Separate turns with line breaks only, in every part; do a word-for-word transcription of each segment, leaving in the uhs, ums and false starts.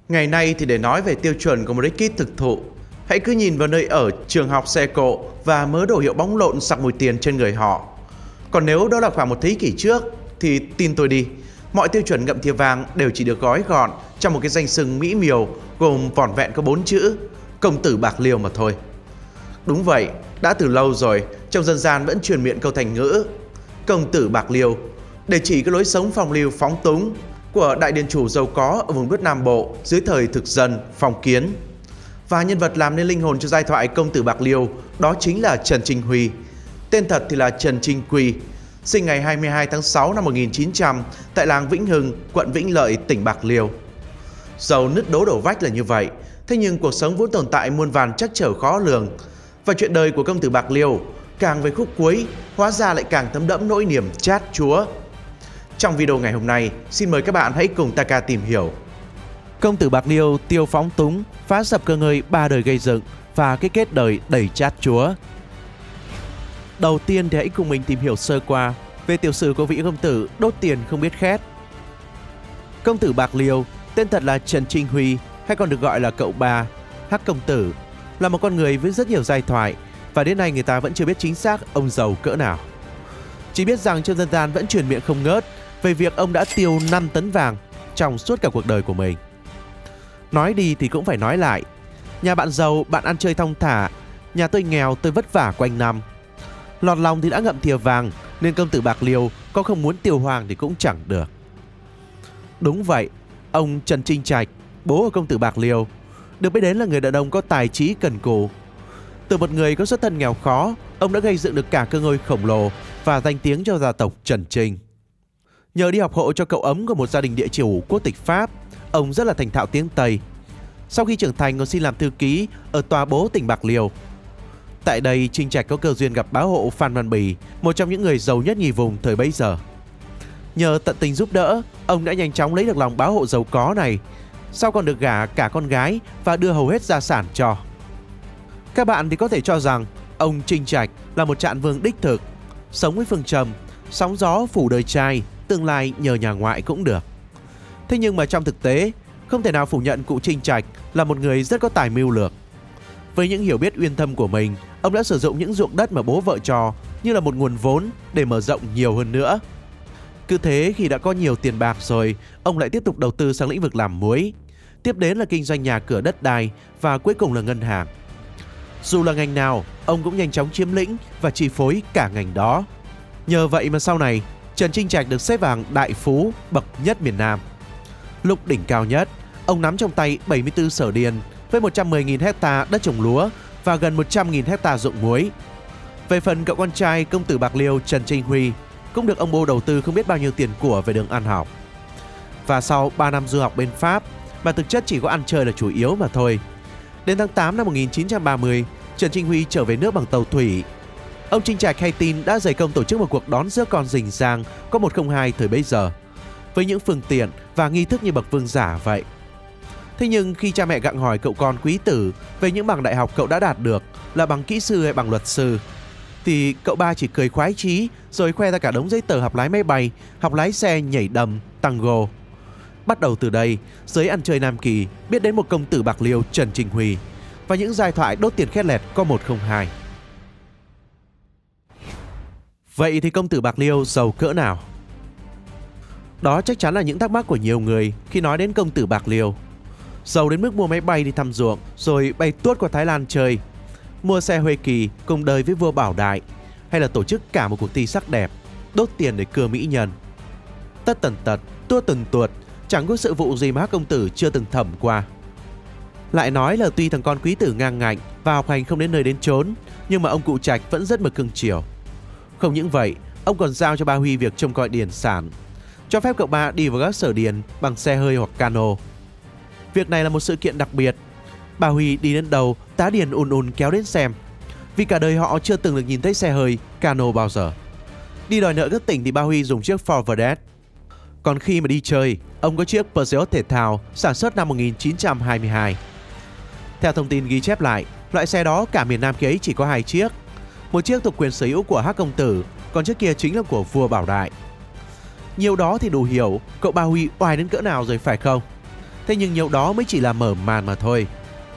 Ngày nay thì để nói về tiêu chuẩn của một ekip thực thụ, hãy cứ nhìn vào nơi ở, trường học, xe cộ và mớ đồ hiệu bóng lộn sặc mùi tiền trên người họ. Còn nếu đó là khoảng một thế kỷ trước thì tin tôi đi, mọi tiêu chuẩn ngậm thìa vàng đều chỉ được gói gọn trong một cái danh xưng mỹ miều gồm vỏn vẹn có bốn chữ: công tử bạc liêu mà thôi. Đúng vậy, đã từ lâu rồi trong dân gian vẫn truyền miệng câu thành ngữ công tử bạc liêu để chỉ cái lối sống phong lưu phóng túng của đại điền chủ giàu có ở vùng đất Nam Bộ dưới thời thực dân phong kiến. Và nhân vật làm nên linh hồn cho giai thoại công tử bạc liêu đó chính là Trần Trinh Huy. Tên thật thì là Trần Trinh Quy, sinh ngày hai mươi hai tháng sáu năm một nghìn chín trăm tại làng Vĩnh Hưng, quận Vĩnh Lợi, tỉnh Bạc Liêu. Dầu nứt đố đổ vách là như vậy, thế nhưng cuộc sống vốn tồn tại muôn vàn trắc trở khó lường. Và chuyện đời của công tử bạc liêu càng về khúc cuối hóa ra lại càng thấm đẫm nỗi niềm chát chúa. Trong video ngày hôm nay, xin mời các bạn hãy cùng Taka tìm hiểu công tử bạc liêu tiêu phóng túng, phá sập cơ ngơi ba đời gây dựng và cái kết đời đầy chát chúa. Đầu tiên thì hãy cùng mình tìm hiểu sơ qua về tiểu sử của vị công tử đốt tiền không biết khét. Công tử bạc liêu tên thật là Trần Trinh Huy, hay còn được gọi là cậu ba, Hắc công tử, là một con người với rất nhiều giai thoại và đến nay người ta vẫn chưa biết chính xác ông giàu cỡ nào. Chỉ biết rằng trong dân gian vẫn truyền miệng không ngớt về việc ông đã tiêu năm tấn vàng trong suốt cả cuộc đời của mình. Nói đi thì cũng phải nói lại, nhà bạn giàu bạn ăn chơi thong thả, nhà tôi nghèo tôi vất vả quanh năm. Lọt lòng thì đã ngậm thìa vàng nên công tử bạc liêu có không muốn tiêu hoàng thì cũng chẳng được. Đúng vậy, ông Trần Trinh Trạch, bố của công tử bạc liêu, được biết đến là người đàn ông có tài trí cần cù. Từ một người có xuất thân nghèo khó, ông đã gây dựng được cả cơ ngơi khổng lồ và danh tiếng cho gia tộc Trần Trinh. Nhờ đi học hộ cho cậu ấm của một gia đình địa chủ quốc tịch Pháp, ông rất là thành thạo tiếng Tây. Sau khi trưởng thành, ông xin làm thư ký ở tòa bố tỉnh Bạc Liêu. Tại đây, Trinh Trạch có cơ duyên gặp bá hộ Phan Văn Bì, một trong những người giàu nhất nhì vùng thời bấy giờ. Nhờ tận tình giúp đỡ, ông đã nhanh chóng lấy được lòng bá hộ giàu có này, sau còn được gả cả con gái và đưa hầu hết gia sản cho. Các bạn thì có thể cho rằng ông Trinh Trạch là một trạng vương đích thực, sống với phương châm sóng gió phủ đời trai, tương lai nhờ nhà ngoại cũng được. Thế nhưng mà trong thực tế, không thể nào phủ nhận cụ Trinh Trạch là một người rất có tài mưu lược. Với những hiểu biết uyên thâm của mình, ông đã sử dụng những ruộng đất mà bố vợ cho như là một nguồn vốn để mở rộng nhiều hơn nữa. Cứ thế khi đã có nhiều tiền bạc rồi, ông lại tiếp tục đầu tư sang lĩnh vực làm muối, tiếp đến là kinh doanh nhà cửa đất đai và cuối cùng là ngân hàng. Dù là ngành nào, ông cũng nhanh chóng chiếm lĩnh và chi phối cả ngành đó. Nhờ vậy mà sau này, Trần Trinh Trạch được xếp vào đại phú bậc nhất miền Nam. Lúc đỉnh cao nhất, ông nắm trong tay bảy mươi tư sở điền với một trăm mười nghìn hecta đất trồng lúa và gần một trăm nghìn hecta ruộng muối. Về phần cậu con trai công tử bạc liêu Trần Trinh Huy, cũng được ông bố đầu tư không biết bao nhiêu tiền của về đường ăn học. Và sau ba năm du học bên Pháp, mà thực chất chỉ có ăn chơi là chủ yếu mà thôi, đến tháng tám năm một nghìn chín trăm ba mươi, Trần Trinh Huy trở về nước bằng tàu thủy. Ông Trinh Trạch hay tin đã dày công tổ chức một cuộc đón rước con rình rang có một không hai thời bấy giờ, với những phương tiện và nghi thức như bậc vương giả vậy. Thế nhưng khi cha mẹ gặng hỏi cậu con quý tử về những bằng đại học cậu đã đạt được, là bằng kỹ sư hay bằng luật sư, thì cậu ba chỉ cười khoái chí rồi khoe ra cả đống giấy tờ học lái máy bay, học lái xe, nhảy đầm, tango. Bắt đầu từ đây, giới ăn chơi Nam Kỳ biết đến một công tử bạc liêu Trần Trinh Huy và những giai thoại đốt tiền khét lẹt có một không hai. Vậy thì công tử bạc liêu giàu cỡ nào? Đó chắc chắn là những thắc mắc của nhiều người khi nói đến công tử bạc liêu. Giàu đến mức mua máy bay đi thăm ruộng rồi bay tuốt qua Thái Lan chơi, mua xe Huê Kỳ cùng đời với vua Bảo Đại, hay là tổ chức cả một cuộc thi sắc đẹp, đốt tiền để cưa mỹ nhân. Tất tần tật, tuốt tần tuột, chẳng có sự vụ gì mà Hắc công tử chưa từng thẩm qua. Lại nói là tuy thằng con quý tử ngang ngạnh và học hành không đến nơi đến chốn, nhưng mà ông cụ Trạch vẫn rất mực cưng chiều. Không những vậy, ông còn giao cho ba Huy việc trông coi điền sản, cho phép cậu ba đi vào các sở điền bằng xe hơi hoặc cano. Việc này là một sự kiện đặc biệt. Bà Huy đi đến đầu, tá điền ùn ùn kéo đến xem, vì cả đời họ chưa từng được nhìn thấy xe hơi, cano bao giờ. Đi đòi nợ các tỉnh thì bà Huy dùng chiếc Ford Vedette. Còn khi mà đi chơi, ông có chiếc Peugeot thể thao sản xuất năm một nghìn chín trăm hai mươi hai. Theo thông tin ghi chép lại, loại xe đó cả miền Nam kia ấy chỉ có hai chiếc. Một chiếc thuộc quyền sở hữu của Hắc công tử, còn chiếc kia chính là của vua Bảo Đại. Nhiều đó thì đủ hiểu cậu ba Huy oai đến cỡ nào rồi phải không?
Thế nhưng nhiều đó mới chỉ là mở màn mà thôi.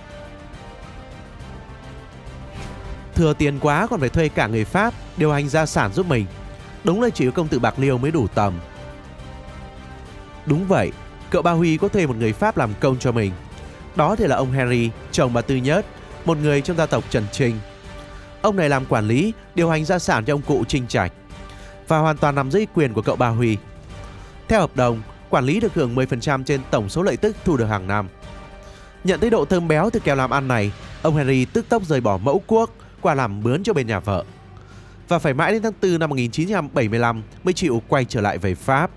Thừa tiền quá còn phải thuê cả người Pháp điều hành gia sản giúp mình. Đúng là chỉ có công tử Bạc Liêu mới đủ tầm. Đúng vậy, cậu Ba Huy có thuê một người Pháp làm công cho mình. Đó thì là ông Henry, chồng bà Tư Nhất, một người trong gia tộc Trần Trinh. Ông này làm quản lý, điều hành gia sản cho ông cụ Trinh Trạch và hoàn toàn nằm dưới quyền của cậu Ba Huy. Theo hợp đồng, quản lý được hưởng mười phần trăm trên tổng số lợi tức thu được hàng năm. Nhận thấy độ thơm béo từ kèo làm ăn này, ông Henry tức tốc rời bỏ mẫu quốc qua làm mướn cho bên nhà vợ. Và phải mãi đến tháng tư năm một nghìn chín trăm bảy mươi lăm mới chịu quay trở lại về Pháp.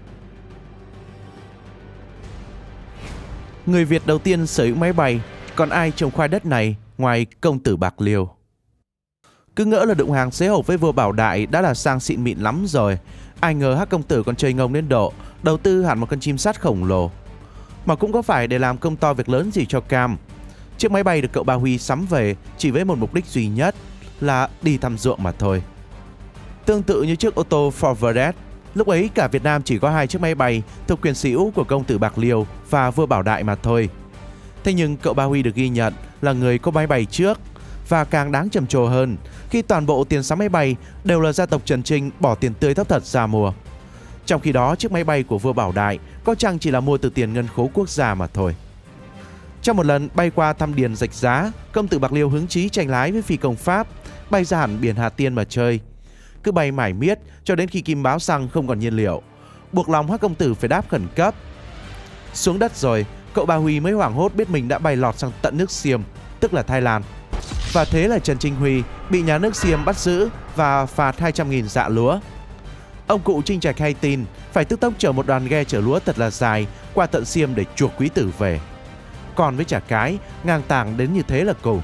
Người Việt đầu tiên sở hữu máy bay, còn ai trồng khoai đất này ngoài công tử Bạc Liêu. Cứ ngỡ là đụng hàng xế hộp với vua Bảo Đại đã là sang xịn mịn lắm rồi. Ai ngờ Hắc công tử còn chơi ngông đến độ đầu tư hẳn một con chim sắt khổng lồ. Mà cũng có phải để làm công to việc lớn gì cho cam. Chiếc máy bay được cậu Ba Huy sắm về chỉ với một mục đích duy nhất là đi thăm ruộng mà thôi. Tương tự như chiếc ô tô Ford Vedette, lúc ấy cả Việt Nam chỉ có hai chiếc máy bay thuộc quyền sở hữu của công tử Bạc Liêu và vua Bảo Đại mà thôi. Thế nhưng cậu Ba Huy được ghi nhận là người có máy bay trước, và càng đáng trầm trồ hơn khi toàn bộ tiền sắm máy bay đều là gia tộc Trần Trinh bỏ tiền tươi thóc thật ra mua. Trong khi đó chiếc máy bay của vua Bảo Đại có chăng chỉ là mua từ tiền ngân khố quốc gia mà thôi. Trong một lần bay qua thăm điền Rạch Giá, công tử Bạc Liêu hứng chí tranh lái với phi công Pháp, bay ra hẳn biển Hà Tiên mà chơi. Cứ bay mải miết cho đến khi kim báo xăng không còn nhiên liệu, buộc lòng Hắc công tử phải đáp khẩn cấp. Xuống đất rồi, cậu Ba Huy mới hoảng hốt biết mình đã bay lọt sang tận nước Xiêm, tức là Thái Lan. Và thế là Trần Trinh Huy bị nhà nước Xiêm bắt giữ và phạt hai trăm nghìn dạ lúa. Ông cụ Trinh Trạch hay tin phải tức tốc chở một đoàn ghe chở lúa thật là dài qua tận Xiêm để chuộc quý tử về. Còn với Chả Cái, ngang tàng đến như thế là cùng.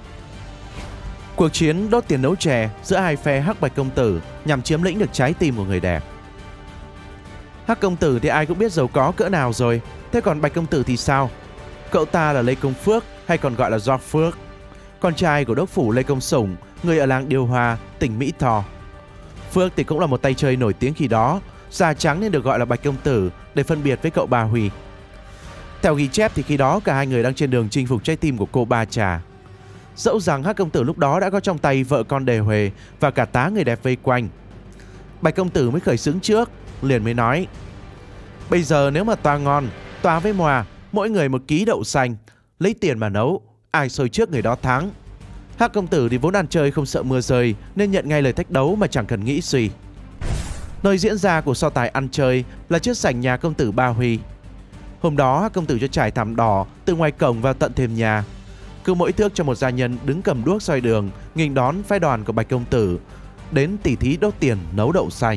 Cuộc chiến đốt tiền nấu chè giữa hai phe Hắc Bạch công tử nhằm chiếm lĩnh được trái tim của người đẹp. Hắc công tử thì ai cũng biết giàu có cỡ nào rồi, thế còn Bạch công tử thì sao? Cậu ta là Lê Công Phước, hay còn gọi là Do Phước, con trai của đốc phủ Lê Công Sủng, người ở làng Điều Hòa, tỉnh Mỹ Tho. Phước thì cũng là một tay chơi nổi tiếng khi đó, da trắng nên được gọi là Bạch công tử để phân biệt với cậu Ba Huy. Theo ghi chép thì khi đó cả hai người đang trên đường chinh phục trái tim của cô Ba Trà. Dẫu rằng Hắc công tử lúc đó đã có trong tay vợ con đề huề và cả tá người đẹp vây quanh, Bạch công tử mới khởi xướng trước, liền mới nói: bây giờ nếu mà toa ngon, toa với mòa, mỗi người một ký đậu xanh, lấy tiền mà nấu, ai sôi trước người đó thắng. Hắc công tử thì vốn ăn chơi không sợ mưa rơi nên nhận ngay lời thách đấu mà chẳng cần nghĩ suy. Nơi diễn ra của so tài ăn chơi là trước sảnh nhà công tử Ba Huy. Hôm đó Hắc công tử cho trải thảm đỏ từ ngoài cổng vào tận thềm nhà, cứ mỗi thước cho một gia nhân đứng cầm đuốc soi đường nghênh đón phái đoàn của Bạch công tử đến tỉ thí đốt tiền nấu đậu xanh.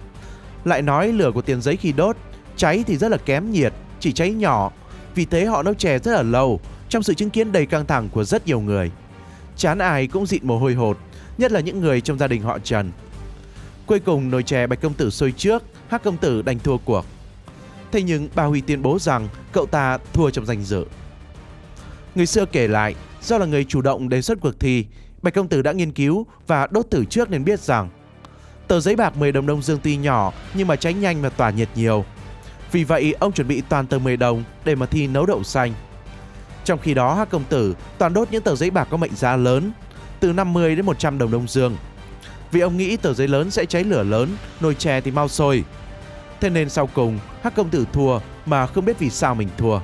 Lại nói lửa của tiền giấy khi đốt cháy thì rất là kém nhiệt, chỉ cháy nhỏ, vì thế họ nấu chè rất là lâu trong sự chứng kiến đầy căng thẳng của rất nhiều người. Chán ai cũng dịn mồ hôi hột, nhất là những người trong gia đình họ Trần. Cuối cùng nồi chè Bạch công tử sôi trước, Hắc công tử đành thua cuộc. Thế nhưng Ba Huy tuyên bố rằng cậu ta thua trong danh dự. Người xưa kể lại, do là người chủ động đề xuất cuộc thi, Bạch công tử đã nghiên cứu và đốt thử trước nên biết rằng tờ giấy bạc mười đồng Đông Dương tuy nhỏ nhưng mà cháy nhanh và tỏa nhiệt nhiều. Vì vậy ông chuẩn bị toàn tờ mười đồng để mà thi nấu đậu xanh. Trong khi đó Hắc công tử toàn đốt những tờ giấy bạc có mệnh giá lớn, từ năm mươi đến một trăm đồng Đông Dương. Vì ông nghĩ tờ giấy lớn sẽ cháy lửa lớn, nồi chè thì mau sôi. Thế nên sau cùng Hắc công tử thua mà không biết vì sao mình thua.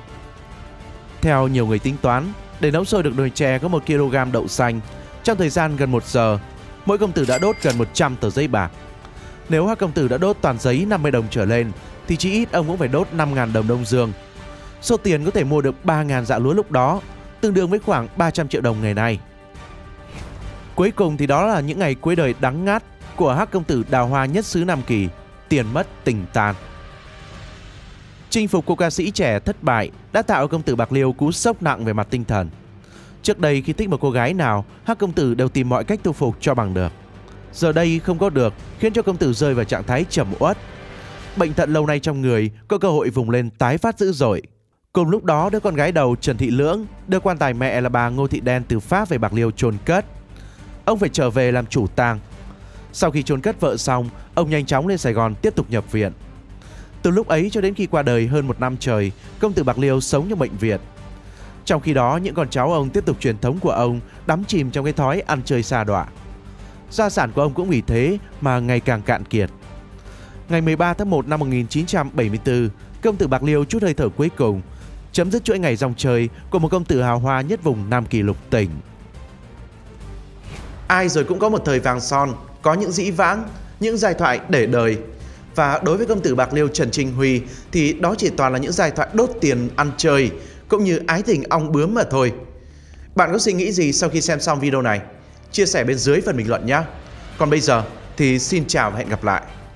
Theo nhiều người tính toán, để nấu sôi được nồi chè có một ki lô gam đậu xanh, trong thời gian gần một giờ, mỗi công tử đã đốt gần một trăm tờ giấy bạc. Nếu Hắc công tử đã đốt toàn giấy năm mươi đồng trở lên thì chỉ ít ông cũng phải đốt năm nghìn đồng Đông Dương. Số tiền có thể mua được ba nghìn dạ lúa lúc đó, tương đương với khoảng ba trăm triệu đồng ngày nay. Cuối cùng thì đó là những ngày cuối đời đắng ngắt của Hắc công tử đào hoa nhất xứ Nam Kỳ, tiền mất tình tan. Chinh phục cô ca sĩ trẻ thất bại đã tạo công tử Bạc Liêu cú sốc nặng về mặt tinh thần. Trước đây khi thích một cô gái nào, Hắc công tử đều tìm mọi cách thu phục cho bằng được. Giờ đây không có được, khiến cho công tử rơi vào trạng thái trầm uất. Bệnh thận lâu nay trong người có cơ hội vùng lên tái phát dữ dội. Cùng lúc đó, đứa con gái đầu Trần Thị Lưỡng đưa quan tài mẹ là bà Ngô Thị Đen từ Pháp về Bạc Liêu chôn cất. Ông phải trở về làm chủ tang. Sau khi chôn cất vợ xong, ông nhanh chóng lên Sài Gòn tiếp tục nhập viện. Từ lúc ấy cho đến khi qua đời hơn một năm trời, công tử Bạc Liêu sống trong bệnh viện. Trong khi đó, những con cháu ông tiếp tục truyền thống của ông, đắm chìm trong cái thói ăn chơi sa đọa. Gia sản của ông cũng vì thế mà ngày càng cạn kiệt. Ngày mười ba tháng một năm một nghìn chín trăm bảy mươi tư, công tử Bạc Liêu trút hơi thở cuối cùng, chấm dứt chuỗi ngày rong chơi của một công tử hào hoa nhất vùng Nam Kỳ lục tỉnh.
Ai rồi cũng có một thời vàng son, có những dĩ vãng, những giai thoại để đời. Và đối với công tử Bạc Liêu Trần Trinh Huy thì đó chỉ toàn là những giai thoại đốt tiền ăn chơi, cũng như ái tình ong bướm mà thôi. Bạn có suy nghĩ gì sau khi xem xong video này? Chia sẻ bên dưới phần bình luận nhé. Còn bây giờ thì xin chào và hẹn gặp lại.